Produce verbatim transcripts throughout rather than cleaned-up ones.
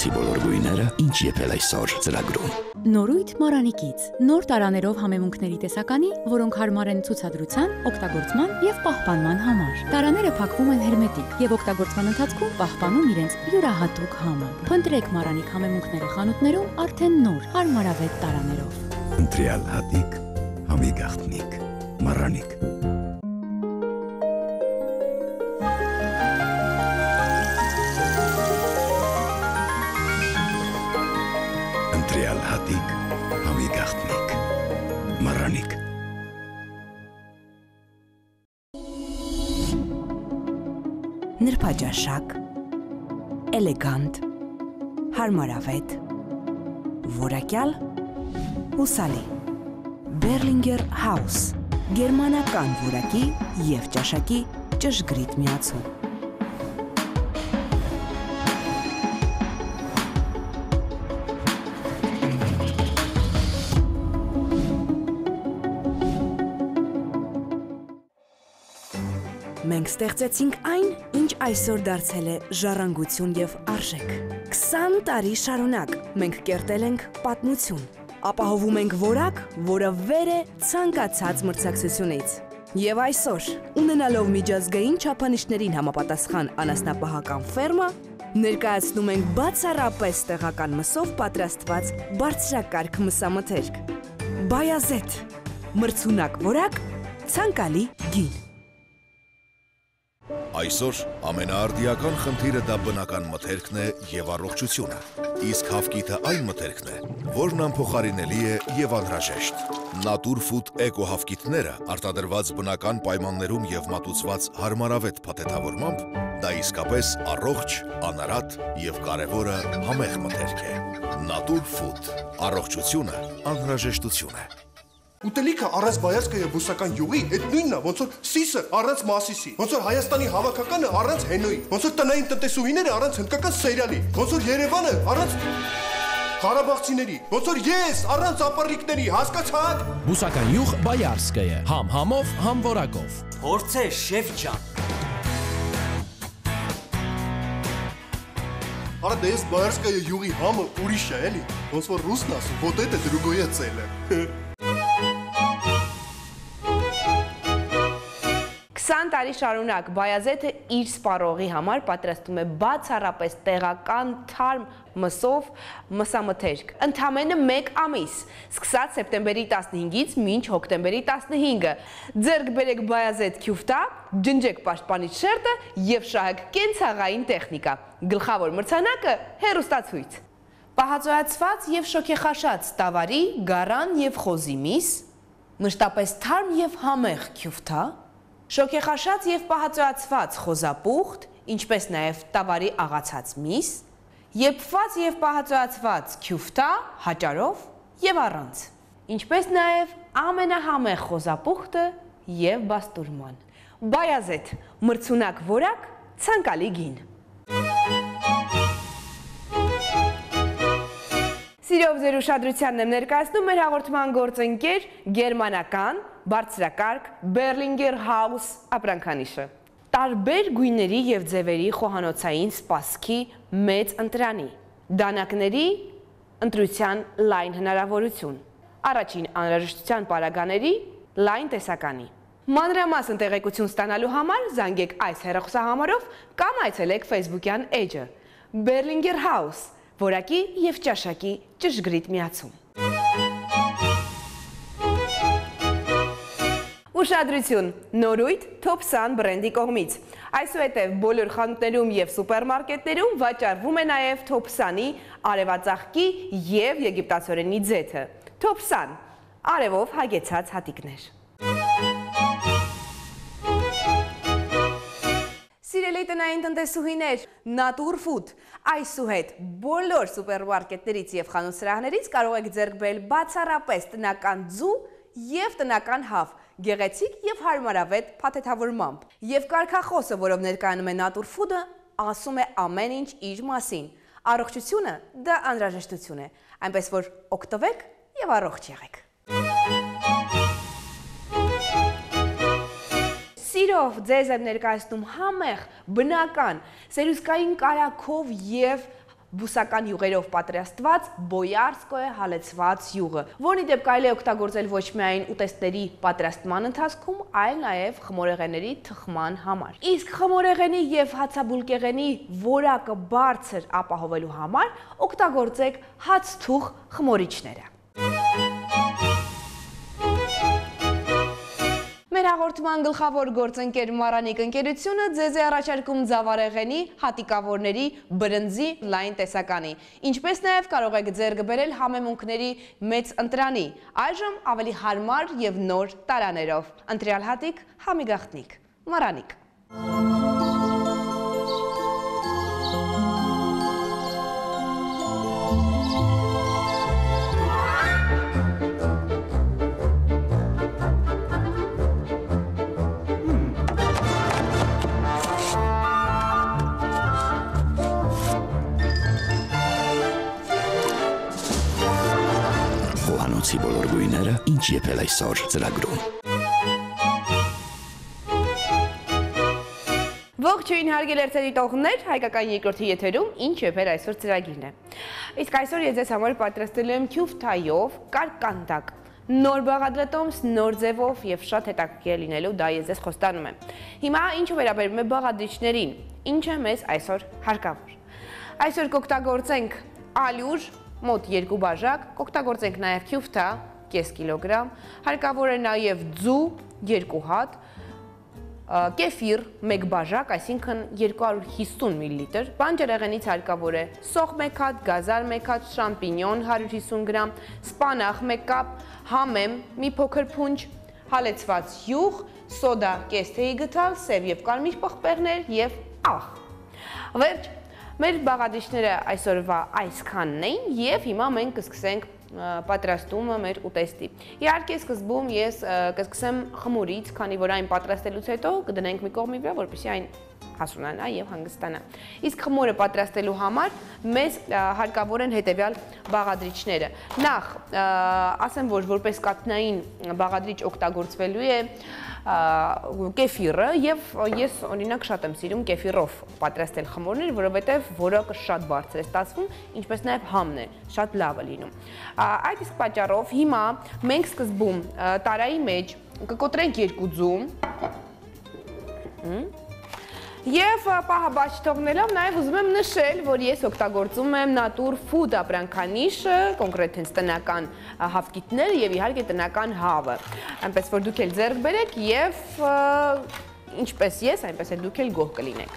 Բացի բոլոր գույները, ինչ եփել այսօր ծրագրում։ Նորույթ Մարանիկից նոր տարաներով համեմունքների տեսականի, որոնք հարմար են ցուցադրության, օգտագործման եւ պահպանման համար։ Տարաները փակվում են հերմետիկ եւ օգտագործման ընթացքում պահպանում իրենց յուրահատուկ համը։ Փնտրեք Մարանիկ համեմունքները խանութներում արդեն նոր, հարմարավետ տարաներով։ Ընտրյալ հատիկ, համի գաղտնիք, Մարանիկ։ Ընտրյալ հատիկ, համի գաղտնիք, Մարանիկ։ Նրբաճաշակ, էլեգանտ, հարմարավետ, որակյալ, հուսալի, Berlinger Haus, գերմանական որակի և ճաշակի ճշգրիտ միացում։ Մենք ստեղծեցինք այն, ինչ այսօր դարձել է ժառանգություն և արժեք։ քսան տարի շարունակ մենք կերտել ենք պատմություն, ապահովում ենք որակ, որը վեր է ցանկացած մրցակցությունից։ Եվ այսօր, ունենալով միջազգային չափանիշներին համապատասխան անասնապահական ֆերմա, ներկայացնում ենք բացառապես տեղական մսով պատրաստված բարձրակարգ մսամթերք։ Բայազետ, մրցունակ որակ, ցանկալի գին։ Այսօր ամենաարդիական խնդիրը դա բնական մթերքն է և առողջությունը, իսկ հավկիթը այն մթերքն է, որն անփոխարինելի է և անհրաժեշտ։ Natur Food Eco հավկիթները արտադրված բնական պայմաններում և մատուցված հարմարավետ փաթեթավորմամբ, դա իսկապես առողջ, անարատ և կարևորը համեղ մթերք է։ Natur Food, առողջությունը անհրաժեշտություն է։ Ուտելիքը առանց բայազգը և բուսական յուղի, այդ նույնն է, ոնց որ սիսը առանց մասիսի, ոնց որ Հայաստանի հավաքականը առանց հենոյի, ոնց որ տնային տնտեսուհիները առանց հնդկական սերիալի, ոնց որ Երևանը առանց Ղարաբաղցիների, ոնց որ ես առանց ապառիկների, հասկացաք։ Բուսական յուղ Բայարսկը, համ համով, համ որակով։ Փորձե շեֆ ջան։ Արա դե ես բայարսկը յուղի համը ուրիշ է, էլի, ոնց որ ռուսն ասում, вот это другое целое։ քսան տարի շարունակ Բայազեթը իր սպառողի համար պատրաստում է բացառապես տեղական թարմ մսով մսամթերք։ Ընդամենը մեկ ամիս, սկսած սեպտեմբերի տասնհինգից մինչ հոկտեմբերի տասնհինգը։ Ձեռք բերեք Բայազեթ քյուֆտա, ջնջեք պաշտպանիչ շերտը և շահեք կենցաղային տեխնիկա։ Գլխավոր մրցանակը հեռուստացույց։ Պահածոյացված և շոգեխաշած տավարի, գարան և խոզի միս, մշտապես թարմ և համեղ քյուֆտա, շոգեխաշած և պահածոյացված խոզապուխտ, ինչպես նաև տավարի աղացած միս, եփված և պահածոյացված քյուֆտա հաճարով և առանց, ինչպես նաև ամենահամեղ խոզապուխտը և բաստուրման։ Բայազեթ, մրցունակ որակ, ցանկալի գին։ Սիրով ձեր ուշադրությանն եմ ներկայացնում մեր հաղորդման գործընկեր գերմանական բարձրակարգ Berlinger Haus ապրանքանիշը։ Տարբեր գույների և ձևերի խոհանոցային սպասքի մեծ ընտրանի, դանակների ընտրության լայն հնարավորություն, առաջին անհրաժեշտության պարագաների լայն տեսականի։ Մանրամասն տեղեկություն ստանալու համար զանգեք այս հեռախոսահամարով կամ այցելեք Facebook-յան էջը Berlinger Haus, որակի և ճաշակի ճշգրիտ միացում։ Ուշադրություն, նորույթ Top Sun բրենդի կողմից։ Այսուհետև բոլոր խանութներում և սուպերմարկետներում վաճառվում է նաև Top Sun-ի արևածաղկի և եգիպտացորենի ձեթը։ Top Sun, արևով հագեցած հատիկներ։ Սիրելի տնային տնտեսուհիներ, Natur Food, այսուհետ բոլոր սուպերմարկետներից և խանութսրահներից կարող եք ձեռք բերել բացառապես տնական ձու և տնական հավ, գեղեցիկ և հարմարավետ փաթեթավորմամբ։ Եվ կարգախոսը, որով ներկայանում է Natur Food-ը, ասում է ամեն ինչ իր մասին։ Առողջությունը դա անհրաժեշտություն է, այնպես որ օգտվեք և առողջ եղեք։ Սիրով ձեզ եմ ներկայացնում համեղ, բնական, սերուսկային կարագով և բուսական յուղերով պատրաստված բոյարսկոյե հալեցված յուղը, որի դեպ կարելի է օգտագործել ոչ միայն ուտեստների պատրաստման ընթացքում, այլ նաև խմորեղենների թխման համար։ Իսկ խմորեղենի եւ հացաբուլկեղենի որակը բարձր ապահովելու համար օգտագործեք հացթուղ խմորիչները։ Մեր հաղորդման գլխավոր գործընկեր Մարանիկ ընկերությունը ձեզ է առաջարկում ձավարեղենի, հատիկավորների, բրնձի լայն տեսականի, ինչպես նաև կարող եք ձեռք բերել համեմունքների մեծ ընտրանի, այժմ ավելի հարմար եւ նոր տարաներով։ Ընտրյալ հատիկ, համի գաղտնիք։ Մարանիկ։ Խոհանոցի բոլոր գույները ինչ եփել այսօր ծրագրում։ Ողջույն հարգելի երթերիտողներ, հայկական երկրորդի եթերում ինչ եփել այսօր ծրագիրն է։ Իսկ այսօր ես ձեզ համար պատրաստելու եմ քյուֆթայով կարկանդակ, նոր բաղադրատոմս, նոր ձևով եւ շատ հետաքրքիր լինելու դա ես ձեզ խոստանում եմ։ Հիմա ինչու վերաբերում է բաղադրիչներին, ինչ է մեզ այսօր հարկավոր։ Այսօր կօգտագործենք ալյուր մոտ երկու բաժակ, կօգտագործենք նաև քյուֆթա կես կիլոգրամ, հարկավոր է նաև ձու երկու հատ, կեֆիր մեկ բաժակ, այսինքն երկու հարյուր հիսուն միլիլիտր, բանջարեղենից հարկավոր է սոխ մեկ հատ, գազար մեկ հատ, շամպինյոն հարյուր հիսուն գրամ, սպանախ մեկ կապ, համեմ մի փոքր փունջ, հալեցված յուղ, սոդա կես թեյի գթալ, սև եւ կարմիր պղպեղներ եւ աղ։ Վերջ, մեր բաղադրիչները այսօրվա այսքանն էին եւ հիմա մենք կսկսենք պատրաստումը մեր ուտեստի։ Իհարկե սկզբում ես կսկսեմ խմորից, քանի որ այն պատրաստելուց հետո կդնենք մի կողմի վրա, որպեսզի այն հասունանա եւ հանգստանա։ Իսկ խմորը պատրաստելու համար մեզ հարկավոր են հետեւյալ բաղադրիչները։ Նախ, ասեմ, որ որպես կաթնային բաղադրիչ օգտագործվելու է կեֆիրը եւ ես օրինակ շատ եմ սիրում կեֆիրով պատրաստել խմորներ, որովհետեւ որակը շատ բարձր է ստացվում, ինչպես նաեւ համն է, շատ լավ է լինում։ Այդ իսկ պատճառով հիմա մենք սկզբում տարայի մեջ կկոտրենք երկու ձու Եվ պահաբաճ թողնելով նաև ուզում եմ նշել, որ ես օգտագործում եմ Natur Food ապրանքանիշը, կոնկրետ հենց տնական հավկիթները եւ իհարկե տնական հավը։ Այնպես որ դուք էլ ձեռք բերեք եւ ինչպես ես, այնպես էլ դուք էլ գոհ կլինեք։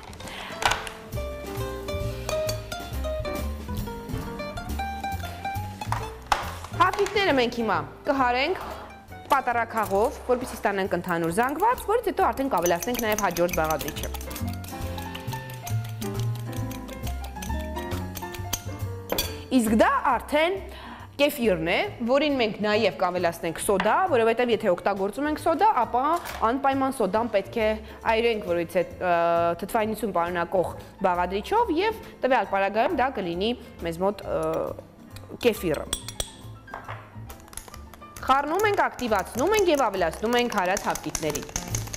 Հավկիթները մենք հիմա կհարենք պատառաքաղով, որպեսզի ստանանք ընդհանուր զանգված, որից հետո արդեն կավելացնենք նաև հաջորդ բաղադրիչը։ Իսկ դա արդեն կեֆիրն է, որին մենք նաև կավելացնենք սոդա, որովհետև եթե օգտագործում ենք սոդա, ապա անպայման սոդան պետք է այրենք, որից է թթվայնություն պարունակող բաղադրիչով եւ տվյալ պարագայում դա կլինի մեզ մոտ կեֆիրը։ Խառնում ենք, ակտիվացնում ենք եւ ավելացնում ենք հարած հավկիթներին։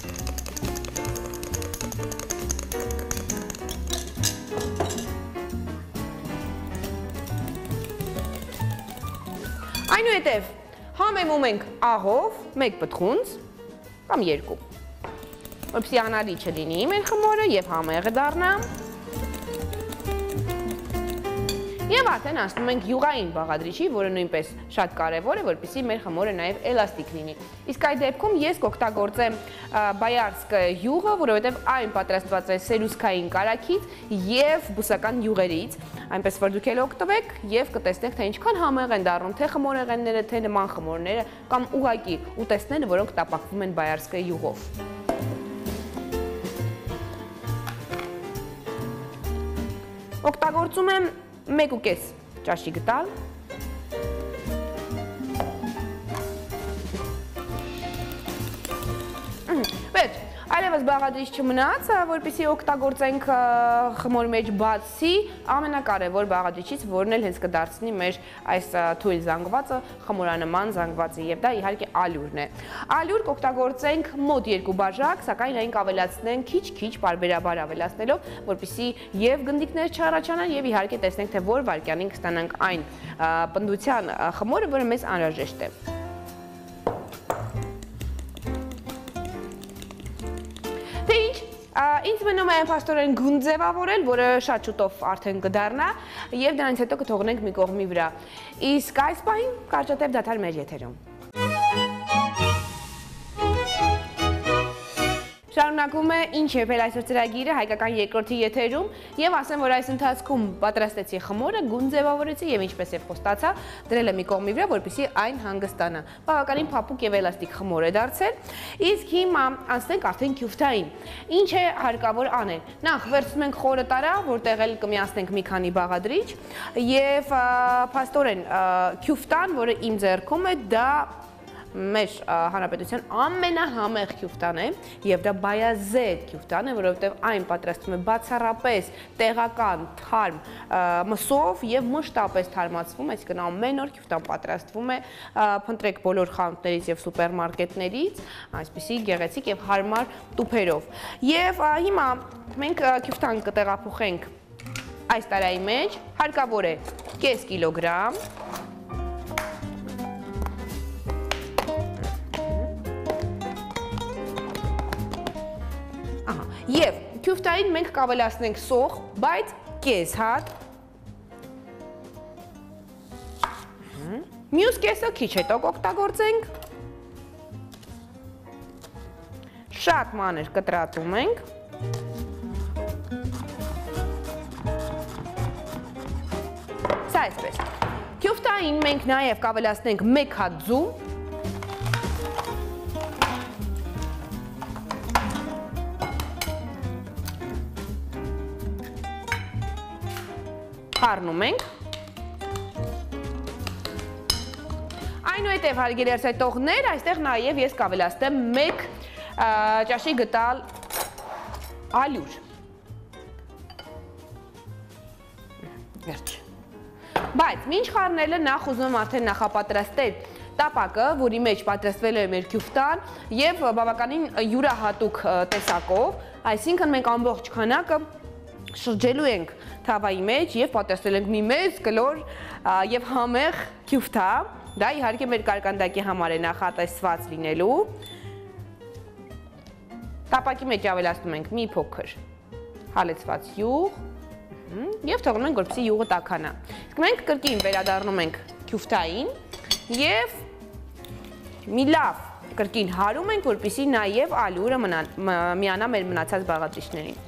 Այնուհետև համեմում ենք աղով մեկ պտղունց կամ երկու, որպեսզի անալի չլինի մեր խմորը եւ համեղը դառնա։ Եվ արդեն անցնում ենք յուղային բաղադրիչի, որը նույնպես շատ կարևոր է, որպեսզի մեր խմորը նաև էլաստիկ լինի։ Իսկ այդ դեպքում ես կօգտագործեմ բայարսկը յուղը, որովհետև այն պատրաստված է սերուսքային կարագից եւ բուսական յուղերից, այնպես որ դուք էլ օգտվեք եւ կտեսնեք, թե ինչքան համեղ են դառնում թե խմորեղենները, թե նման խմորները կամ ուղակի ուտեստները, որոնք տապակվում են բայարսկը յուղով։ Օգտագործում եմ մեկ ու կես ճաշի գտալ։ Վերջ, այլևս այլևս բաղադրիչ չմնաց, որպեսզի օգտագործենք խմորի մեջ բացի ամենակարևոր բաղադրիչից, որն էլ հենց կդարձնի մեր այս թույլ զանգվածը խմորանման զանգվածը, եւ դա իհարկե ալյուրն է։ Ալյուր կօգտագործենք մոտ երկու բաժակ, սակայն այն կավելացնենք քիչ-քիչ պարբերաբար ավելացնելով, որպեսզի եւ գնդիկներ չառաջանան եւ իհարկե տեսնենք, թե որ վայրկյանին կստանանք այն պնդության խմորը, որը մեզ անհրաժեշտ է։ Ինձ մնում է փաստորեն գունդ ձևավորել, որը շատ շուտով արդեն կդառնա եւ դրանից հետո կթողնենք մի կողմի վրա։ Իսկ այս պահին կարճատև դադար մեր եթերում։ Շարունակում է ինչ եփել այսօր ծրագիրը հայկական երկրորդի եթերում եւ ասեմ, որ այս ընթացքում պատրաստեցի խմորը, գունդ ձևավորեցի եւ ինչպես եւ խոստացա, դրել եմ մի կողմի վրա, որպեսզի այն հանգստանա։ Բավականին փափուկ եւ էլաստիկ խմոր է դարձել։ Իսկ հիմա անցնենք արդեն քյուֆթային։ Ինչ է հարկավոր անել։ Նախ վերցնում ենք խորը տարա, որտեղ էլ կմիացնենք մի քանի բաղադրիչ եւ փաստորեն քյուֆտան, որը իմ ձեռքում է, դա մեր հանրապետության ամենահամեղ քյուֆտան է եւ դա բայազետ քյուֆտան է, որովհետեւ այն պատրաստվում է բացառապես տեղական թարմ մսով եւ մշտապես թարմացվում, այսինքն ամեն օր քյուֆտան պատրաստվում է, փնտրեք բոլոր խանութներից եւ սուպերմարկետներից, այսպիսի գեղեցիկ եւ հարմար տուփերով։ Եվ հիմա մենք քյուֆտան կտեղափոխենք այս տարայի մեջ, հարկավոր է կես կիլոգրամ Եվ քյուֆտային մենք կավելացնենք սոխ, բայց կես հատ։ Մյուս կեսը քիչ հետո կօգտագործենք։ Շատ մանր կտրատում ենք։ Սա այսպես։ Քյուֆտային մենք նաև կավելացնենք մեկ հատ ձու։ Խառնում ենք։ Այնուհետև հարգելի արձակողներ, այստեղ նաև ես կավելացնեմ մեկ ճաշի գտալ ալյուր։ Վերջ։ Բայց մինչ խառնելը նախ ուզում եմ արդեն նախապատրաստել տապակը, որի մեջ պատրաստվել է մեր քյուֆտան եւ բավականին յուրահատուկ տեսակով, այսինքն մենք ամբողջ քանակը շրջելու ենք թավայի մեջ եւ պատրաստել ենք մի մեծ կլոր եւ համեղ քյուֆտա, դա իհարկե մեր կարկանդակի համար է նախատեսված լինելու։ Տապակի մեջ ավելացնում ենք մի փոքր հալեցված յուղ եւ թողնում ենք, որպեսզի յուղը տաքանա։ Իսկ մենք կրկին վերադառնում ենք քյուֆտային եւ մի լավ կրկին հարում ենք, որպեսզի նաեւ ալյուրը միանա մեր մնացած բաղադրիչներին։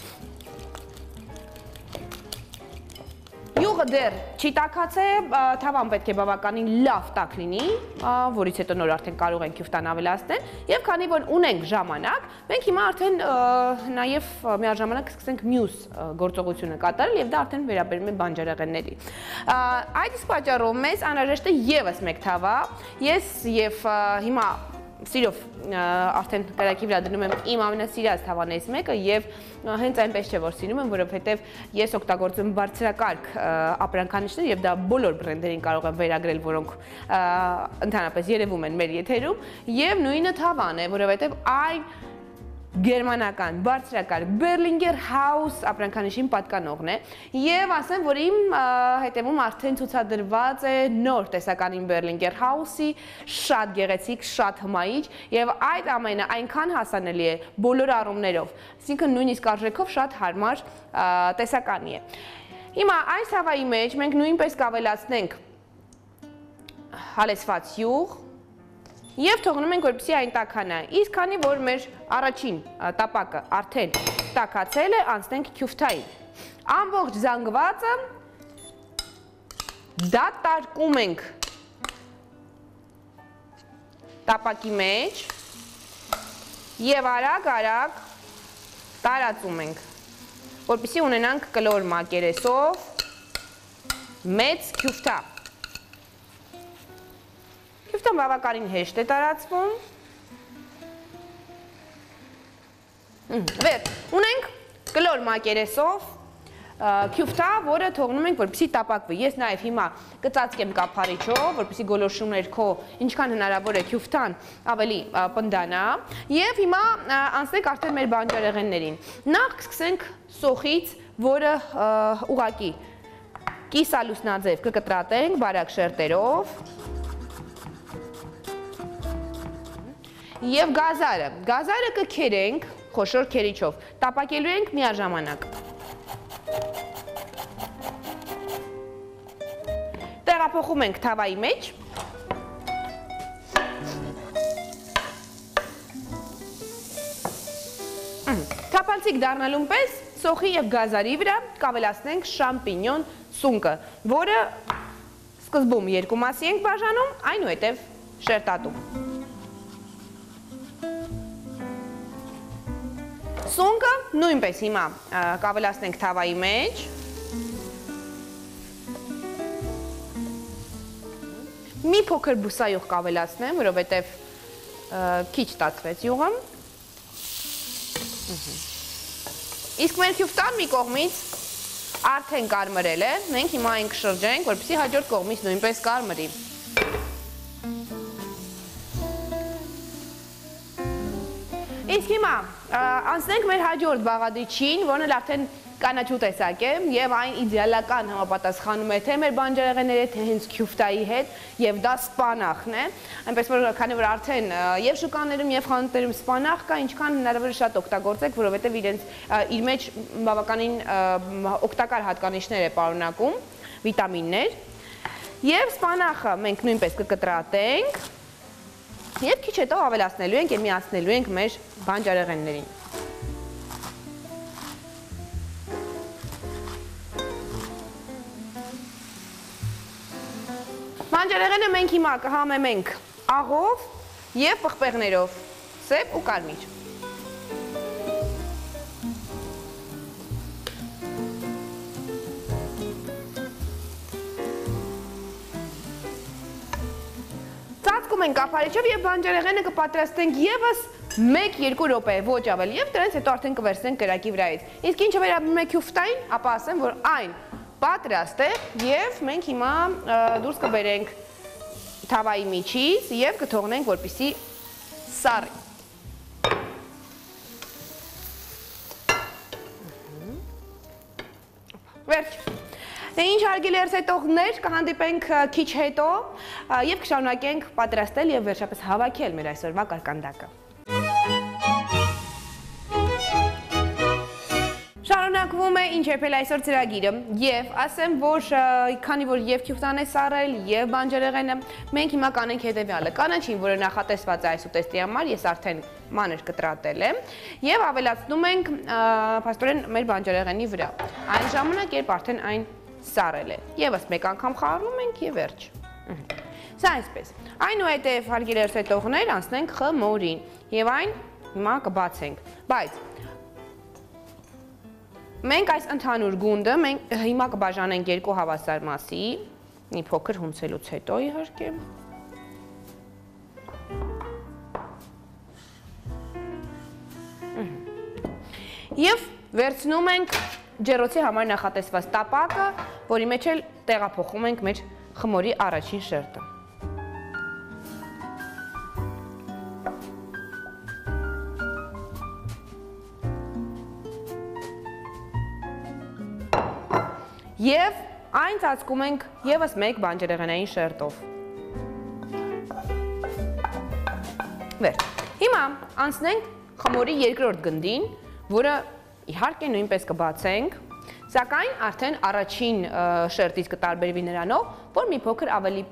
Յուղը դեռ չի տաքացե, թավան պետք է բավականին լավ տաք լինի, որից հետո նոր արդեն կարող ենք քյուֆտան ավելացնել եւ քանի որ ունենք ժամանակ, մենք հիմա արդեն նաեւ միաժամանակ սկսենք մյուս գործողությունը կատարել եւ դա արդեն վերաբերում է բանջարեղենների։ Այդ իսկ պատճառով մեզ անհրաժեշտ է եւս մեկ թավա։ Ես եւ հիմա սիրով արդեն կրակի վրա դնում եմ իմ ամենասիրած թավաներից մեկը եւ հենց այնպես չէ որ սիրում եմ, որովհետեւ ես օգտագործում բարձրակարգ ապրանքանիշներ եւ դա բոլոր բրենդերին կարող եմ վերագրել, որոնք ընդհանրապես երևում են մեր եթերում եւ նույնը թավան է, որովհետեւ այն գերմանական բարձրակարգ Berlinger Haus ապրանքանիշին պատկանողն է եւ ասեմ, որ իմ հետևում արդեն ցուցադրված է նոր տեսականին Berlinger Haus-ի շատ գեղեցիկ, շատ հմայիչ եւ այդ ամենը այնքան հասանելի է բոլոր առումներով, այսինքն նույնիսկ արժեքով շատ հարմար տեսականի է։ Հիմա այս հավայի մեջ մենք նույնպես կավելացնենք հալեցված յուղ Եվ թողնում ենք, որպեսզի այն տաքանա, իսկ քանի որ մեր առաջին տապակը արդեն տաքացել է, անցնենք քյուֆթային։ Ամբողջ զանգվածը դատարկում ենք տապակի մեջ եւ արագ-արագ տարածում ենք, որպեսզի ունենանք կլոր մակերեսով մեծ քյուֆթա։ Քյուֆտան բավականին հեշտ է տարածվում։ Վեր, ունենք կլոր մակերեսով քյուֆթա, որը թողնում ենք, որպեսզի տապակվի։ Ես նաև հիմա կծածկեմ կափարիչով, որպեսզի գոլորշումներ քո ինչքան հնարավոր է քյուֆթան ավելի պնդանա, եւ հիմա անցնենք արդեն մեր բանջարեղեններին։ Նախ կսկսենք սոխից, որը ուղակի կիսալուսնաձև կկտրատենք բարակ շերտերով։ Եվ գազարը, գազարը կքերենք խոշոր քերիչով, տապակելու ենք միաժամանակ։ Տեղափոխում ենք թավայի մեջ։ Թափանցիկ դառնալուն պես սոխի եւ գազարի վրա կավելացնենք շամպինյոն սունկը, որը սկզբում երկու մասի ենք բաժանում, այնուհետև շերտատում։ Սունկը նույնպես հիմա կավելացնենք թավայի մեջ։ Մի փոքր բուսայուղ կավելացնեմ, որովհետև քիչ ստացվեց յուղը։ Իսկ մեր քյուֆտան մի կողմից արդեն կարմրել է, մենք հիմա այն կշրջենք, որպեսզի հաջորդ կողմից նույնպես կարմրի։ Իսկ հիմա անցնենք մեր հաջորդ բաղադրիչին, որն էլ արդեն կանաչու տեսակ է եւ այն իդեալական համապատասխանում է թե մեր բանջարեղենների, թե հենց քյուֆտայի հետ, եւ դա սպանախն է, այնպես որ քանի որ արդեն եւ շուկաներում եւ խանութներում սպանախ կա, ինչքան հնարավոր է շատ օգտագործեք, որովհետեւ իրենց իր մեջ բավականին օգտակար հատկանիշներ է պարունակում, վիտամիններ, եւ սպանախը մենք նույնպես կկտրատենք եւ քիչ հետո ավելացնելու ենք եւ միացնելու ենք մեր բանջարեղեններին։ Բանջարեղենը մենք հիմա կհամեմենք աղով եւ պղպեղներով, սև ու կարմիր։ Ծածկում ենք կափարիչով եւ բանջարեղենը կպատրաստենք եւս մեկ-երկու րոպե, ոչ ավելի, եւ դրանից հետո արդեն կվերցնենք կրակի վրայից։ Իսկ ինչը վերաբերում է քյուֆտային, ապա ասեմ, որ այն պատրաստ է եւ մենք հիմա դուրս կբերենք թավայի միջից եւ կթողնենք, որպեսզի սառի։ Վերջ։ Դե ինչ հարգելի երթեթողներ, կհանդիպենք քիչ հետո եւ կշարունակենք պատրաստել եւ վերջապես հավաքել մեր այսօրվա կարկանդակը։ Շարունակվում է ինչ եփել այսօր ծրագիրը եւ ասեմ, որ քանի որ եւ քյուֆտան է սառել եւ բանջարեղենը, մենք հիմա կանենք հետեւյալը։ Կանաչին, որը նախատեսված է այս ուտեստի համար, ես արդեն մանր կտրատել եմ եւ ավելացնում ենք փաստորեն մեր բանջարեղենի վրա։ Այն ժամանակ, երբ արդեն այն սառել է։ Եվս մեկ անգամ խառնում ենք եւ վերջ։ Սա այսպես։ Այնուհետև հարգելի երթեթողներ, անցնենք խմորին եւ այն հիմա կբացենք։ Բայց մենք այս ընդհանուր գունդը մենք հիմա կբաժանենք երկու հավասար մասի, մի փոքր հունցելուց հետո իհարկե։ Եվ վերցնում ենք ջեռոցի համար նախատեսված տապակը, որի մեջ էլ տեղափոխում ենք մեր խմորի առաջին շերտը։ Եվ այն ծածկում ենք եւս մեկ բանջարեղենային շերտով։ Վեր։ Հիմա անցնենք խմորի երկրորդ գնդին, որը իհարկե նույնպես կբացենք, սակայն արդեն առաջին շերտից կտարբերվի նրանով, որ մի փոքր ավելի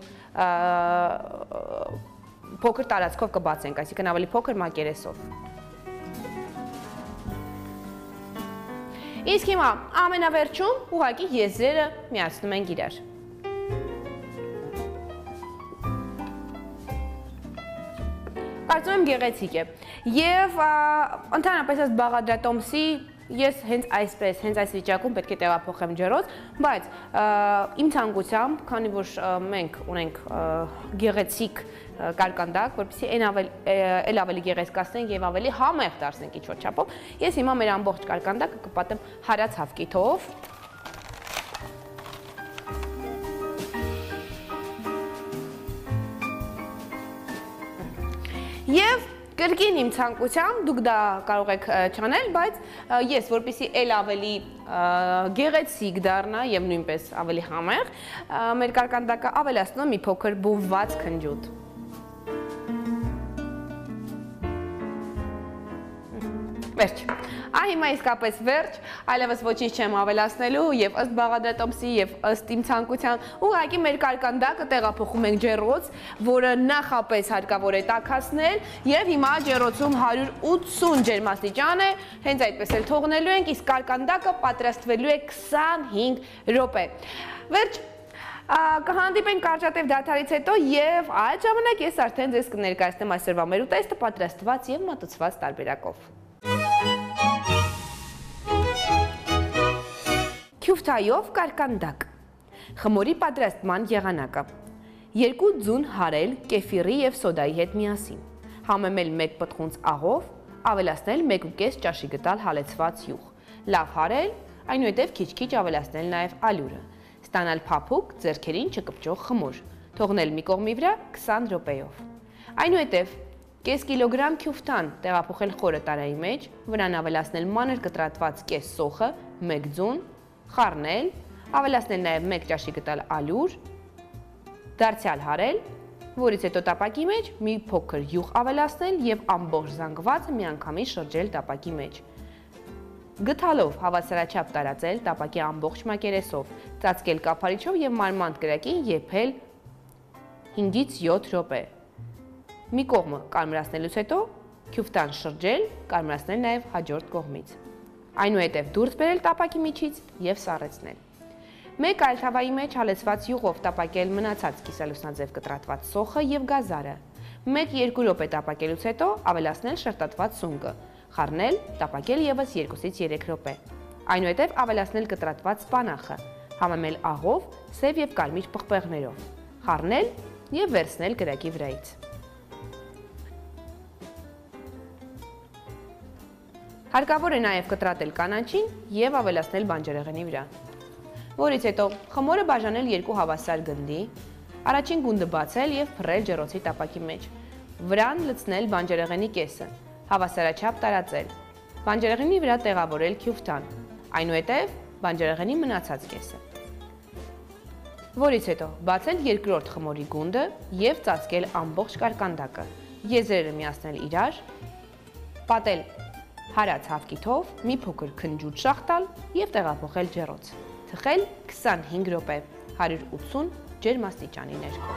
փոքր տարածքով կբացենք, այսինքն ավելի փոքր մակերեսով։ Իսկ հիմա ամենավերջում ուղղակի եզրերը միացնում ենք իրար։ Կարծում եմ գեղեցիկ է։ Եվ ընդհանրապես այս բաղադրատոմսի ես հենց այսպես, հենց այս վիճակում պետք է տեղափոխեմ ջեռոց, բայց իմ ցանկությամբ, քանի որ մենք ունենք գեղեցիկ կարկանդակ, որպեսզի այլ ավելի գեղեցկացնենք եւ ավելի համեղ դարձնենք ինչ-որ չափով, ես հիմա մեր ամբողջ կարկանդակը կպատեմ հարած հավկիթով։ Եվ կրկին իմ ցանկությամբ, դուք դա կարող եք չանել, բայց ես, որպեսզի էլ ավելի գեղեցիկ դառնա եւ նույնպես ավելի համեղ, մեր կարկանդակը ավելացնում եմ մի փոքր բուվված քնջութ։ Վերջ։ Ահա հիմա իսկապես վերջ, այլևս ոչինչ չեմ ավելացնելու եւ ըստ Բաղադրատոմսի եւ ըստ իմ ցանկության ուղղակի մեր կարկանդակը տեղափոխում ենք ջեռոց, որը նախապես հարկավոր է տաքացնել եւ հիմա ջեռոցում հարյուր ութսուն ջերմաստիճան է, հենց այդպես էլ թողնելու ենք, իսկ կարկանդակը պատրաստվելու է քսանհինգ րոպե։ Վերջ։ Կհանդիպենք կարճատև դադարից հետո եւ այդ ժամանակ ես արդեն ձեզ կներկայացնեմ այսօրվա մեր ուտեստը պատրաստված եւ մատուցված տարբերակով։ Քյուֆթայով կարկանդակ։ Խմորի պատրաստման եղանակը։ Երկու ձուն հարել կեֆիրի եւ սոդայի հետ միասին։ Համեմել մեկ պտղունց աղով, ավելացնել մեկ ու կես ճաշի գտալ հալեցված յուղ։ Լավ հարել, այնուհետև քիչ-քիչ ավելացնել նաեւ ալյուրը։ Ստանալ փափուկ, ձեռքերին չկպչող խմոր։ Թողնել մի կողմի վրա քսան րոպեով։ Այնուհետև կես կիլոգրամ քյուֆթան տեղափոխել խորը տարայի մեջ, վրան ավելացնել մանր կտրատված կես սոխը, մեկ ձուն, խառնել, ավելացնել նաև մեկ ճաշի գտալ ալյուր, դարձյալ հարել, որից հետո տապակի մեջ մի փոքր յուղ ավելացնել եւ ամբողջ զանգվածը միանգամից շրջել տապակի մեջ։ Գթալով հավասարաչափ տարածել տապակի ամբողջ մակերեսով, ծածկել կափարիչով եւ մարմանդ կրակին եփել հինգից յոթ րոպե։ Մի կողմը կարմրացնելուց հետո քյուֆտան շրջել, կարմրացնել նաև հաջորդ կողմից։ Այնուհետև դուրս բերել տապակի միջից եւ սառեցնել։ Մեկ այլ թավայի մեջ հալեցված յուղով տապակել մնացած կիսալուսնաձև կտրատված սոխը եւ գազարը։ մեկ-երկու րոպե տապակելուց հետո ավելացնել շրտատված սունկը, խառնել, տապակել եւս երկուսից երեք րոպե։ Այնուհետև ավելացնել կտրատված սպանախը, համեմել աղով, սև եւ կարմիր պղպեղներով, խառնել եւ վերցնել կրակի վրայից։ Հարկավոր է նաև կտրատել կանաչին եւ ավելացնել բանջարեղենի վրա։ Որից հետո խմորը բաժանել երկու հավասար գնդի, առաջին գունդը բացել եւ փռել ջեռոցի տապակի մեջ։ Վրան լցնել բանջարեղենի կեսը, հավասարաչափ տարածել։ Բանջարեղենի վրա տեղավորել քյուֆթան, այնուհետև բանջարեղենի մնացած կեսը։ Որից հետո բացել երկրորդ խմորի գունդը եւ ծածկել ամբողջ կարկանդակը։ Եզրերը միացնել իրար, պատել հարած հավկիթով, մի փոքր քնջութ շաղ տալ եւ տեղափոխել ջեռոց։ Թխել քսանհինգ րոպե, հարյուր ութսուն ջերմաստիճանի ներքո։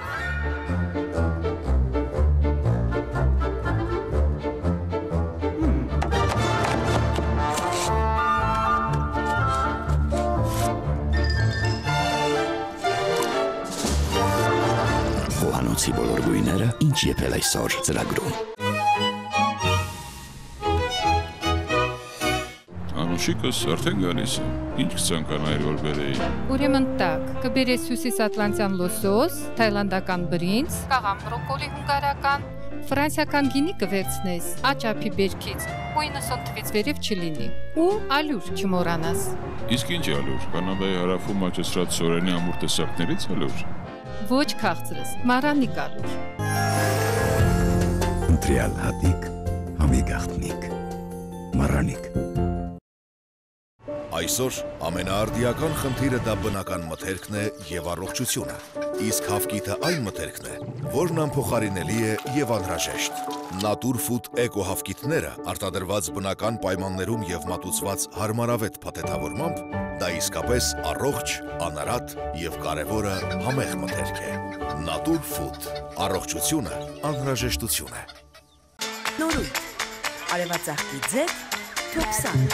Խոհանոցի բոլոր գույները ինչ եփել այսօր ծրագրում։ Անուշիկս արդեն գալիս է, ինչ կցանկանայր որ բերեի։ Ուրեմն տակ, կբերես հյուսիսատլանտյան լոսոս, թայլանդական բրինձ, կաղամ բրոկոլի հունգարական, ֆրանսիական գինի կվերցնես, աչափի բերքից, ու իննսուն թվից վերև չլինի, ու ալյուր չմոռանաս։ Իսկ ինչ ալյուր, Կանադայի հարավում աճեցրած սորենի ամուր տեսակներից ալյուր։ Ոչ քաղցրես, մարանիկ ալյուր։ Ընտրյալ հատիկ, համի գաղտնիք, մարանիկ։ Այսօր ամենաարդիական խնդիրը դա բնական մթերքն է եւ առողջությունը, իսկ հավկիթը այն մթերքն է, որն անփոխարինելի է եւ անհրաժեշտ։ Natur Food Eco հավկիթները արտադրված բնական պայմաններում եւ մատուցված հարմարավետ փաթեթավորմամբ դա իսկապես առողջ, անարատ եւ կարեւորը համեղ մթերք է։ Natur Food առողջությունը անհրաժեշտություն է։ Նորույթ արևածաղկի ձետ թոփսան։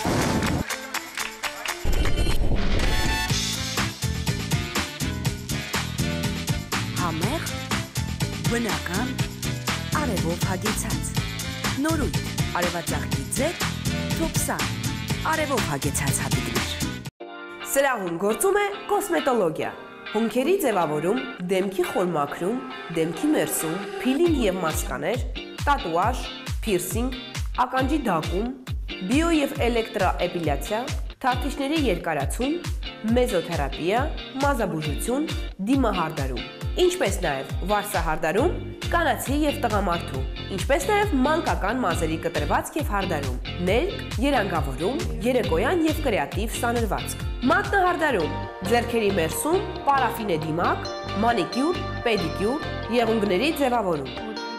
Համեղ, բնական, արևով հագեցած։ Նորույթ արևածաղկի ձետ թոփսան։ արևով հագեցած հատիկներ։ Սրահում գործում է կոսմետոլոգիա։ Հոնքերի ձևավորում, դեմքի խորմաքրում, դեմքի մերսում, փիլինգ եւ մասկաներ, տատուաժ, փիրսինգ, ականջի դակում, բիո եւ էլեկտրաէպիլյացիա, թարթիչների երկարացում, մեզոթերապիա, մազաբուժություն, դիմահարդարում, ինչպես նաև վարսահարդարում, կանացի եւ տղամարդու, ինչպես նաև մանկական մազերի կտրվածք եւ հարդարում, ներկ, երանգավորում, երեկոյան եւ կրեատիվ սանրվածք, մատնահարդարում, ձեռքերի մերսում, պարաֆինե դիմակ, մանիկյուր, պեդիկյուր, եղունգների ձևավորում։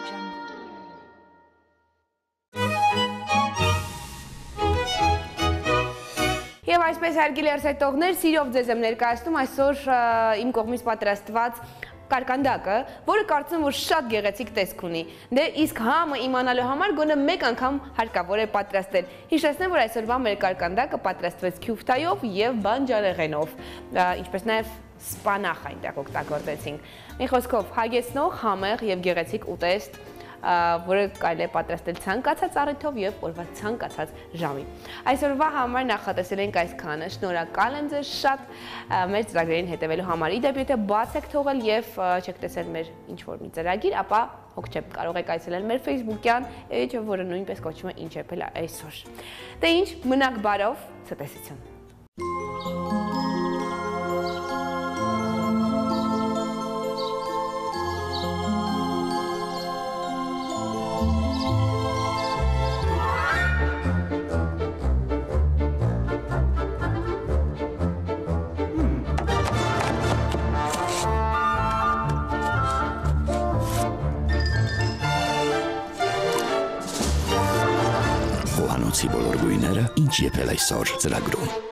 Եվ այսպես հարգելի երեխեքներ, սիրով ձեզ եմ ներկայացնում այսօր իմ կողմից պատրաստված կարկանդակը, որը կարծում որ շատ գեղեցիկ տեսք ունի։ Դե իսկ համը իմանալու համար գոնե մեկ անգամ հարկավոր է պատրաստել։ Հիշեցնեմ, որ այսօրվա մեր կարկանդակը պատրաստվեց քյուֆթայով եւ բանջարեղենով, ինչպես նաեւ սպանախ այնտեղ օգտագործեցինք։ Մի խոսքով հագեցնող, համեղ եւ գեղեցիկ ուտեստ, որը կարելի է պատրաստել ցանկացած առիթով եւ օրվա ցանկացած ժամի։ Այսօրվա համար նախատեսել ենք այսքանը։ Շնորհակալ եմ ձեզ շատ մեր ծրագրերին հետևելու համար։ Իդեպ եթե բաց եք թողել եւ չեք տեսել մեր ինչ-որ մի ծրագիր, ապա հոգ չէ, կարող եք այցելել մեր Facebook-յան էջ, որը նույնպես կոչվում է Ինչ եփել այսօր։ Դե ինչ, մնաք բարով, ցտեսություն։ Խոհանոցի բոլոր գույները ինչ եփել այսօր ծրագրում։